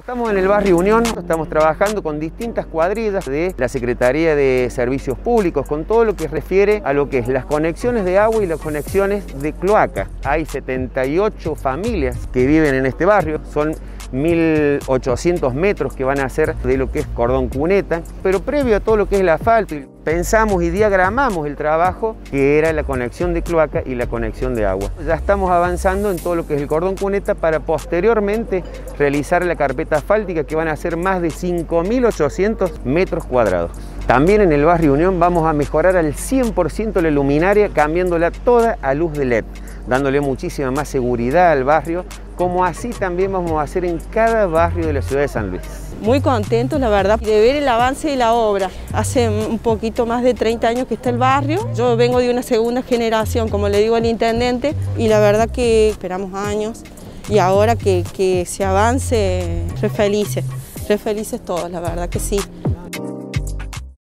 Estamos en el barrio Unión, estamos trabajando con distintas cuadrillas de la Secretaría de Servicios Públicos, con todo lo que refiere a lo que es las conexiones de agua y las conexiones de cloaca. Hay 78 familias que viven en este barrio, son 1.800 metros que van a ser de lo que es cordón cuneta, pero previo a todo lo que es el asfalto, pensamos y diagramamos el trabajo que era la conexión de cloaca y la conexión de agua. Ya estamos avanzando en todo lo que es el cordón cuneta para posteriormente realizar la carpeta asfáltica, que van a ser más de 5.800 metros cuadrados. También en el barrio Unión vamos a mejorar al 100% la luminaria, cambiándola toda a luz de LED, dándole muchísima más seguridad al barrio, como así también vamos a hacer en cada barrio de la ciudad de San Luis. Muy contentos, la verdad, de ver el avance de la obra. Hace un poquito más de 30 años que está el barrio. Yo vengo de una segunda generación, como le digo al intendente, y la verdad que esperamos años y ahora que se avance, re felices todos, la verdad que sí.